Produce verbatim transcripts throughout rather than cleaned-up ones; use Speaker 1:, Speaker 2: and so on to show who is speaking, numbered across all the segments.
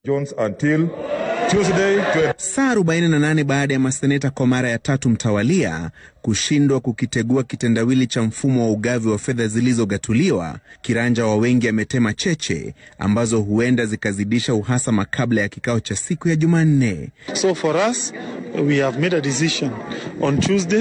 Speaker 1: Jones until Tuesday.
Speaker 2: Saa arobaini na nane baada ya maseneta kwa mara ya tatu mtawalia kushindwa kukitegua kitendawili cha mfumo wa ugavi wa fedha zilizogatuliwa, kiranja wa wengi ametema cheche ambazo huenda zikazidisha uhasama kabla ya kikao cha siku ya Jumanne.
Speaker 3: So for us, we have made a decision on Tuesday.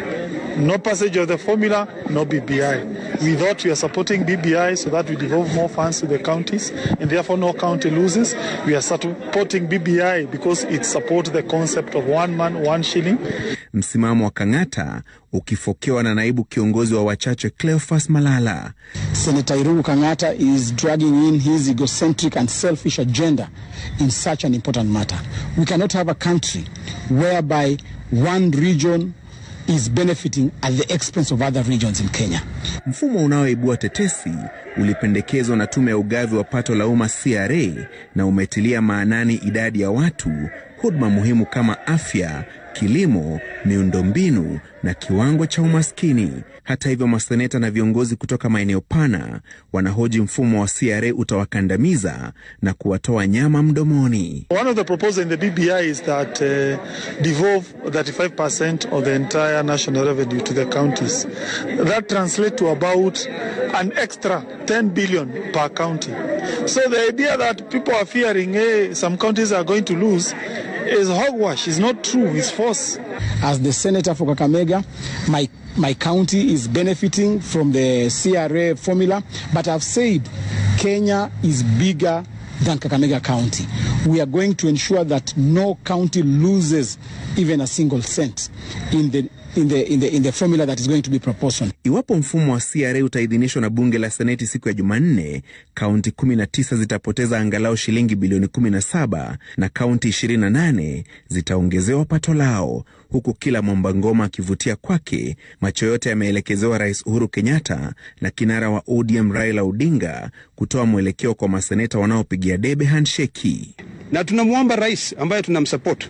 Speaker 3: No passage of the formula, no B B I. We thought we are supporting B B I so that we devolve more funds to the counties and therefore no county loses. We are supporting B B I because it supports the concept of one man, one shilling.
Speaker 2: Msimamo wa Kang'ata ukifokewa na naibu kiongozi wa wachache Cleophas Malala.
Speaker 4: Senator Irungu Kang'ata is dragging in his egocentric and selfish agenda in such an important matter. We cannot have a country whereby one region is benefiting at the expense of other regions in Kenya.
Speaker 2: Mfumo unaoibua tetesi ulipendekezwa na tume ya ugavi wa pato la umma C R A na umetilia maanani idadi ya watu, huduma muhimu kama afya, kilimo, miundombinu na kiwango cha umaskini. Hata hivyo, maseneta na viongozi kutoka maeneo pana wanahoji mfumo wa C R A utawakandamiza na kuwatoa nyama mdomoni.
Speaker 3: One of the proposals in the B B I is that uh, devolve thirty-five percent of the entire national revenue to the counties. That translates to about an extra ten billion per county. So the idea that people are fearing, hey, some counties are going to lose, is hogwash. It's not true. It's false.
Speaker 4: As the senator for Kakamega, my my county is benefiting from the C R A formula, but I've said Kenya is bigger than Kakamega County. We are going to ensure that no county loses even a single cent in the in the in the in the formula that is going to be proposed.
Speaker 2: Iwapo mfumo wa C R A utaidhinishwa na bunge la Seneti siku ya Jumanne, kaunti kumi na tisa zitapoteza angalau shilingi bilioni kumi na saba na kaunti ishirini na nane zitaongezewa pato lao, huku kila mwamba ngoma akivutia kwake. Macho yote yameelekezewa Rais Uhuru Kenyatta na kinara wa O D M Raila Odinga kutoa mwelekeo kwa maseneta wanaopigia debe handshake.
Speaker 5: Na tunamwomba rais ambaye tunamsupport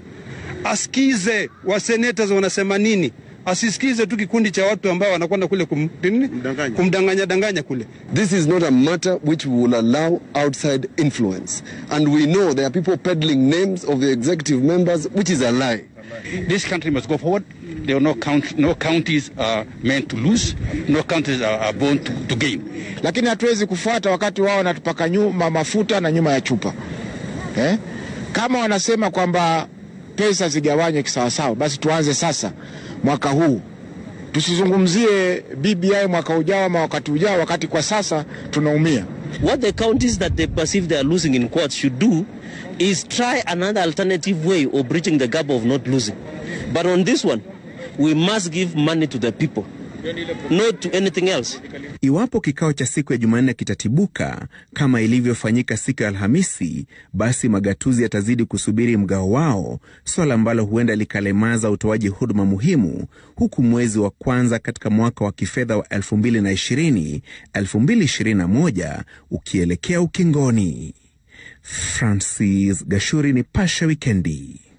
Speaker 5: asikize wa senators wanasema nini, asisikize tu kikundi cha watu ambao wanakwenda kule kumdanganya kumdanganya danganya kule.
Speaker 6: This is not a matter which will allow outside influence, and we know there are people peddling names of the executive members, which is a lie.
Speaker 7: This country must go forward. There are no count, no counties are meant to lose, no counties are, are born to, to gain.
Speaker 8: Lakini hatuwezi kufuata wakati wao wanatupaka nyuma mafuta na nyuma ya chupa. Eh? Kama wanasema kwamba pesa zigawanywe kisawasawa, basi tuanze sasa mwaka huu. Tusizungumzie B B I mwaka ujao ama wakati ujao, wakati kwa sasa tunaumia.
Speaker 9: What the counties that they perceive they are losing in courts should do is try another alternative way of bridging the gap of not losing. But on this one, we must give money to the people, not to anything else.
Speaker 2: Iwapo kikao cha siku ya Jumanne kitatibuka kama ilivyofanyika siku ya Alhamisi, basi magatuzi yatazidi kusubiri mgao wao, swala ambalo huenda likalemaza utoaji huduma muhimu, huku mwezi wa kwanza katika mwaka wa kifedha wa elfu mbili na ishirini elfu mbili ishirini na moja ukielekea ukingoni. Francis Gashuri, Nipashe Wikendi.